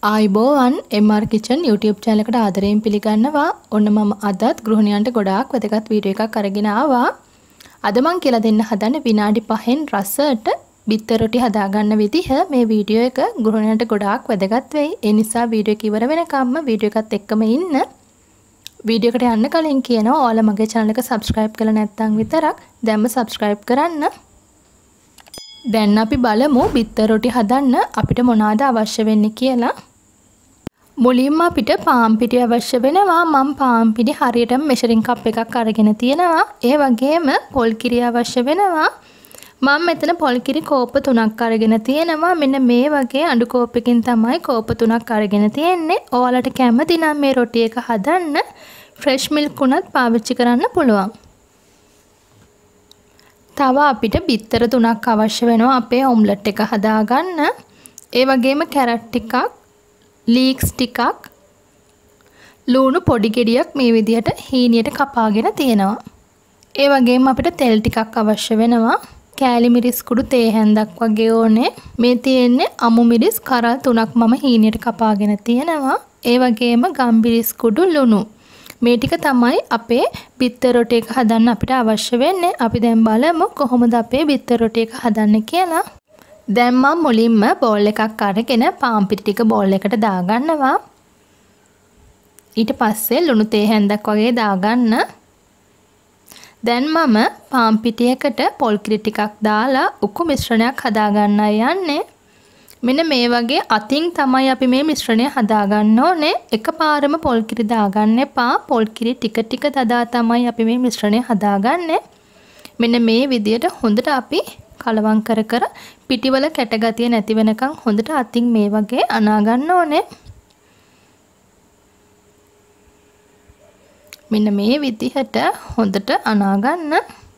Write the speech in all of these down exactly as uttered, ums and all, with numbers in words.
ආයිබෝවන් M R Kitchen YouTube channel එකට ආදරයෙන් පිළිගන්නවා. ඔන්න මම අදත් ගෘහිණියන්ට ගොඩාක් වැදගත් වීඩියෝ එකක් අරගෙන ආවා. අද මම කියලා දෙන්න හදන්නේ විනාඩි පහෙන් රසට බිත්තර රොටි හදාගන්න විදිහ. මේ වීඩියෝ එක ගෘහිණියන්ට ගොඩාක් වැදගත් වෙයි. ඒ නිසා වීඩියෝ එක ඉවර වෙනකම්ම වීඩියෝ එකත් එක්කම ඉන්න. වීඩියෝ එකට යන්න කලින් කියනවා ඔයාලා මගේ channel එක subscribe කරලා නැත්නම් විතරක් දැන්ම subscribe කරන්න. දැන් අපි බලමු බිත්තර රොටි හදන්න අපිට මොනවාද අවශ්‍ය වෙන්නේ කියලා. මුලින්ම අපිට පාන් පිටි අවශ්‍ය වෙනවා. මම පාන් පිටි හරියටම මෙෂරින් කප් එකක් අරගෙන තියෙනවා. ඒ වගේම පොල් කිරි අවශ්‍ය වෙනවා. මම මෙතන පොල් කිරි කෝප තුනක් අරගෙන තියෙනවා. මෙන්න මේ වගේ අඬු කෝප්පකින් තමයි කෝප තුනක් අරගෙන තියෙන්නේ. ඔයාලට කැමති නම් මේ රොටි එක හදන්න ෆ්‍රෙෂ් මිල්ක් උනත් පාවිච්චි කරන්න පුළුවන්. තව අපිට බිත්තර තුනක් අවශ්‍ය වෙනවා අපේ ඔම්ලට් එක හදාගන්න. ඒ වගේම කැරට් ටිකක්, ලීක්ස් ටිකක්, ලුණු පොඩි ගෙඩියක් මේ විදිහට හීනියට කපාගෙන තියෙනවා. ඒ වගේම අපිට තෙල් ටිකක් අවශ්‍ය වෙනවා. කෑලි මිරිස් කුඩු තේ හැන්දක් වගේ ඕනේ. මේ තියෙන්නේ අමු මිරිස් කරල් තුනක් මම හීනියට කපාගෙන තියෙනවා. ඒ වගේම ගම්බිරිස් කුඩු ලුණු. මේ ටික තමයි අපේ බිත්තර රොටි එක හදන්න අපිට අවශ්‍ය වෙන්නේ. අපි දැන් බලමු කොහොමද අපේ බිත්තර රොටි එක හදන්නේ කියලා. දැන් මම මුලින්ම බෝල් එකක් අරගෙන පාන් පිටි ටික බෝල් එකට දාගන්නවා. ඊට පස්සේ ලුණු තේ හැන්දක් වගේ දාගන්න. දැන් මම පාන් පිටියකට පොල් කිරි ටිකක් දාලා උකු මිශ්‍රණයක් හදාගන්නයි යන්නේ. මෙන්න මේ වගේ අතින් තමයි අපි මේ මිශ්‍රණය හදාගන්න ඕනේ. එකපාරම පොල් කිරි දාගන්න එපා. පොල් කිරි ටික ටික දදා තමයි අපි මේ මිශ්‍රණය හදාගන්නේ. මෙන්න මේ විදියට හොඳට අපි කලවම් කර කර පිටිවල කැට ගතිය නැති වෙනකන් හොඳට අතින් මේ වගේ අනා ගන්න ඕනේ. මෙන්න මේ විදිහට හොඳට අනා ගන්න.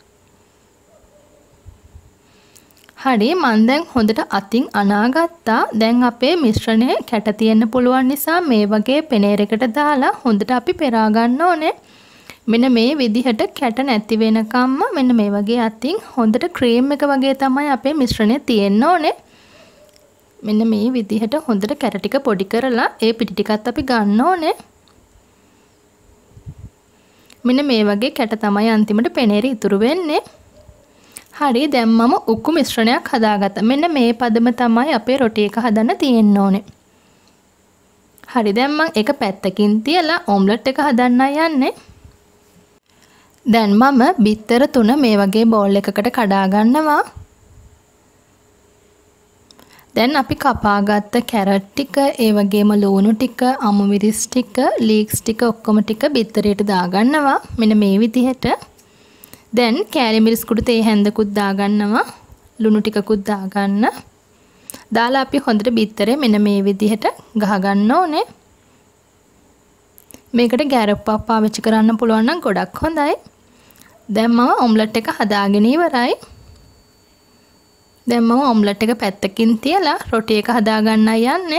හරි මම දැන් හොඳට අතින් අනාගත්තා. දැන් අපේ මිශ්‍රණය කැට තියෙන්න පුළුවන් නිසා මේ වගේ පෙනේරයකට දාලා හොඳට අපි පෙරා ගන්න ඕනේ. මෙන්න මේ විදිහට කැට නැති වෙනකම්ම මෙන්න මේ වගේ අතින් හොඳට ක්‍රීම් එක වගේ තමයි අපේ මිශ්‍රණය තියෙන්න ඕනේ. මෙන්න මේ විදිහට හොඳට කැට ටික පොඩි කරලා ඒ පිටි ටිකත් අපි ගන්න ඕනේ. මෙන්න මේ වගේ කැට තමයි අන්තිමට පෙනේරි ඉතුරු වෙන්නේ. හරි දැන් මම උක්කු මිශ්‍රණයක් හදාගත්තා. මෙන්න මේ පදම තමයි අපේ රොටි එක හදන්න තියෙන්න ඕනේ. හරි දැන් මම එක පැත්තකින් තියලා ඔම්ලට් එක හදන්නයි යන්නේ. දැන් මම බිත්තර තුන මේ වගේ බෝල් එකකට කඩා ගන්නවා. දැන් අපි කපාගත්ත කැරට් ටික, ඒ වගේම ලුණු ටික, අමු මිරිස් ටික, ලීක්ස් ටික ඔක්කොම ටික බිත්තරයට දාගන්නවා. මෙන්න මේ විදිහට. දැන් කෑලි මිරිස් කුඩු තේ හැන්දකුත් දාගන්නවා. ලුණු ටිකකුත් දාගන්න. දාලා අපි හොඳට බිත්තරේ මෙන්න මේ විදිහට ගහ ගන්න ඕනේ. මේකට ගැරප්පක් පාවිච්චි කරන්න පුළුවන් නම් ගොඩක් හොඳයි. දැන් මම ඔම්ලට් එක හදාගෙන ඉවරයි. දැන් මම ඔම්ලට් එක පැත්තකින් තියලා රොටි එක හදාගන්නයි යන්නේ.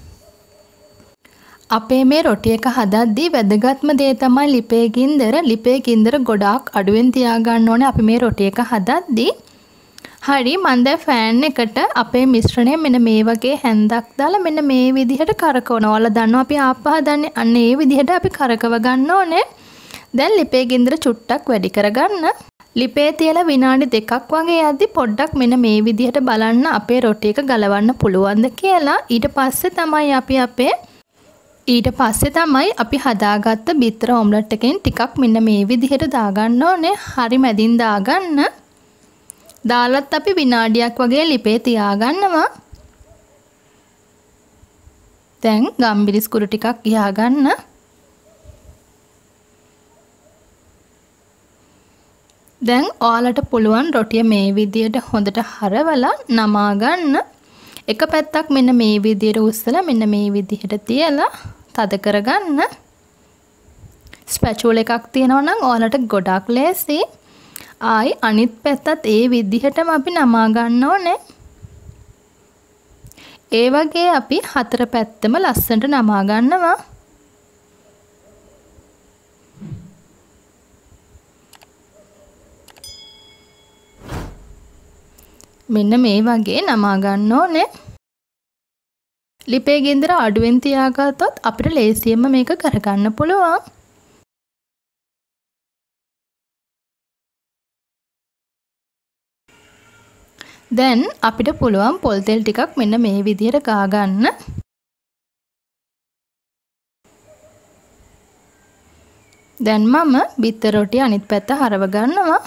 අපේ මේ රොටි එක හදද්දී වැදගත්ම දේ තමයි ලිපේ ගින්දර. ලිපේ ගින්දර ගොඩාක් අඩුවෙන් තියාගන්න ඕනේ අපි මේ රොටි එක හදද්දී. හරි මම දැන් ෆෑන් එකට අපේ මිශ්‍රණය මෙන්න මේ වගේ හැන්දක් දාලා මෙන්න මේ විදිහට කරකවනවා. ඔයාලා දන්නවා අපි ආප්ප හදන්නේ අන්න ඒ විදිහට අපි කරකව ගන්න ඕනේ. දැන් ලිපේ ගින්දර චුට්ටක් වැඩි කරගන්න. ලිපේ තියලා විනාඩි දෙකක් වගේ යද්දි පොඩ්ඩක් මෙන්න මේ විදිහට බලන්න අපේ රොටි එක ගලවන්න පුළුවන්ද කියලා. ඊට පස්සේ තමයි අපි අපේ ඊට පස්සේ තමයි අපි හදාගත්ත බිත්තර ඔම්ලට් එකෙන් ටිකක් මෙන්න මේ විදිහට දාගන්න ඕනේ. හරි මැදින් දාගන්න. දාලත් අපි විනාඩියක් වගේ ලිපේ තියාගන්නවා. දැන් ගම්බිරිස් කුඩු ටිකක් ගියාගන්න. දැන් ඔයාලට පුළුවන් රොටිය මේ විදිහට හොඳට හරවලා නමා ගන්න. එක පැත්තක් මෙන්න මේ විදිහට උස්සලා මෙන්න මේ විදිහට තියලා තද කරගන්න. ස්පැචුල එකක් තියෙනවා නම් ඔයාලට ගොඩක් ලේසි. ආයි අනිත් පැත්තත් ඒ විදිහටම අපි නමා ගන්න ඕනේ. ඒ වගේ අපි හතර පැත්තම ලස්සනට නමා ගන්නවා. මෙන්න මේ වගේ නමා ගන්න ඕනේ. ලිපේ ගින්දර අඩුවෙන් තියාගත්තොත් අපිට ලේසියෙන්ම මේක කරගන්න පුළුවන්. දැන් අපිට පුළුවන් පොල් තෙල් ටිකක් මෙන්න මේ විදිහට ගා ගන්න. දැන් මම බිත්තර රොටිය අනිත් පැත්ත හරව ගන්නවා.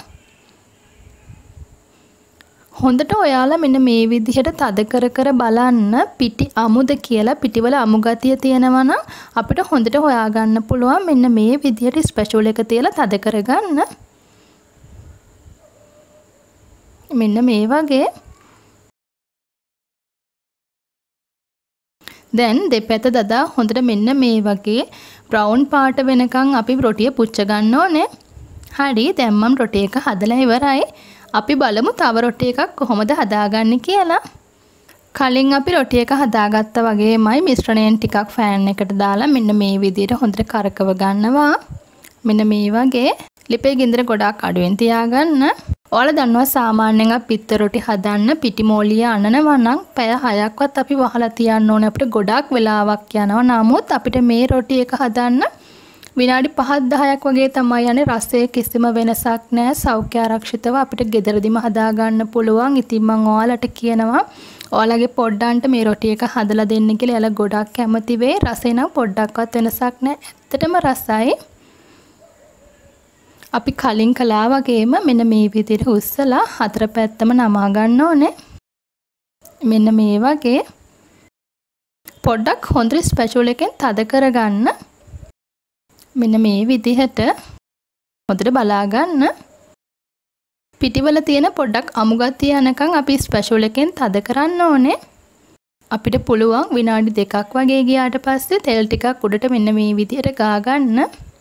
හොඳට ඔයාලා මෙන්න මේ විදිහට තද කර කර බලන්න පිටි අමුද කියලා පිටිවල අමු ගතිය තියෙනවා නම් අපිට හොඳට හොයාගන්න පුළුවන් මෙන්න මේ විදිහට ස්පැචුල එක තියලා තද කරගන්න. මෙන්න මේ වගේ. දැන් දෙපැත්ත දදා හොඳට මෙන්න මේ වගේ බ්‍රවුන් පාට වෙනකන් අපි රොටිය පුච්ච ගන්න ඕනේ. හරි දැන් මම රොටි එක හදලා ඉවරයි. අපි බලමු තව රොටි එකක් කොහොමද හදාගන්නේ කියලා. කලින් අපි රොටි එක හදාගත්තා වගේමයි මිශ්‍රණයෙන් ටිකක් ෆෑන් එකට දාලා මෙන්න මේ විදිහට හොඳට කරකව ගන්නවා. මෙන්න මේ වගේ ලිපේ ගින්දර ගොඩාක් අඩුවෙන් තියාගන්න. ඔයාලා දන්නවා සාමාන්‍යයෙන් අපි පිත්ත රොටි හදන්න පිටි මෝලිය අනනවා නම් පැය හයක්වත් අපි වහලා තියන්න ඕනේ. අපිට ගොඩාක් වෙලාවක් යනවා. නමුත් අපිට මේ රොටි එක හදන්න විනාඩි පහක් දහයක් වගේ තමයි යන්නේ. රසයේ කිසිම වෙනසක් නැහැ. සෞඛ්‍ය ආරක්ෂිතව අපිට ගෙදරදිම හදා ගන්න පුළුවන්. ඉතින් මම ඔයාලට කියනවා ඔයාලගේ පොඩ්ඩන්ට මේ රොටි එක හදලා දෙන්න කියලා. එයාලා ගොඩක් කැමති වෙයි. රසේ නම් පොඩ්ඩක්වත් වෙනසක් නැහැ. ඇත්තටම රසයි. අපි කලින් කළා වගේම මෙන්න මේ විදිහට උස්සලා හතර පැත්තම නමා ගන්න ඕනේ. මෙන්න මේ වගේ පොඩ්ඩක් හොඳට ස්පැචුල එකෙන් තද කරගන්න. මෙන්න මේ විදිහට හොඳට බලා ගන්න. පිටිවල තියෙන පොඩ්ඩක් අමු ගතිය යනකම් අපි ස්පැචුල එකෙන් තද කරන්න ඕනේ. අපිට පුළුවන් විනාඩි දෙකක් වගේ ගියාට පස්සේ තෙල් ටිකක් උඩට මෙන්න මේ විදිහට ගා ගන්න.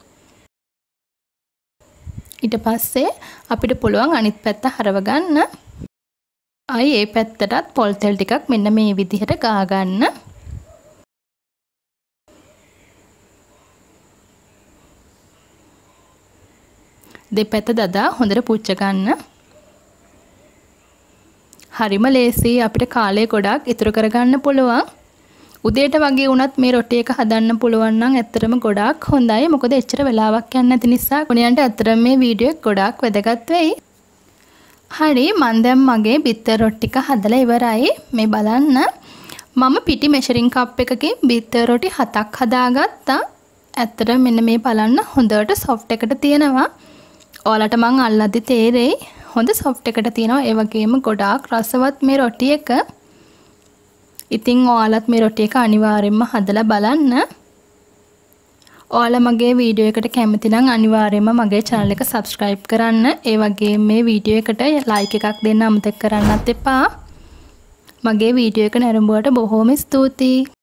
ඊට පස්සේ අපිට පුළුවන් අනිත් පැත්ත හරව ගන්න. ආයි ඒ පැත්තටත් පොල් තෙල් ටිකක් මෙන්න මේ විදිහට ගා ගන්න. දෙපැත්ත දදා හොඳට පුච්ච ගන්න. හරිම ලේසි අපිට කාලය ගොඩාක් ඉතුරු කරගන්න පුළුවන්. උදේට වගේ වුණත් මේ රොටි එක හදන්න පුළුවන් නම් ඇත්තටම ගොඩාක් හොඳයි. මොකද එච්චර වෙලාවක් යන්නේ නැති නිසා ගුණයන්ට ඇත්තටම මේ වීඩියෝ එක ගොඩාක් වැදගත් වෙයි. හරි මම දැන් මගේ බිත්තර රොටි ටික හදලා ඉවරයි. මේ බලන්න. මම පිටි මෙෂරින් කප් එකකින් බිත්තර රොටි හතක් හදාගත්තා. ඇත්තටම මෙන්න මේ බලන්න හොඳට සොෆ්ට් එකට තියෙනවා. ඔයාලට මං අල්ලද්දි තේරෙයි. හොඳ සොෆ්ට් එකට තියෙනවා. ඒ වගේම ගොඩාක් රසවත් මේ රොටි එක. ඉතින් ඔයාලත් මේ රොටි එක අනිවාර්යෙන්ම හදලා බලන්න. ඔයාලා මගේ වීඩියෝ එකට කැමති නම් අනිවාර්යෙන්ම මගේ channel එක subscribe කරන්න. ඒ වගේම මේ වීඩියෝ එකට like එකක් දෙන්න අමතක කරන්නත් එපා. මගේ වීඩියෝ එක නැරඹුවට බොහොම ස්තුතියි.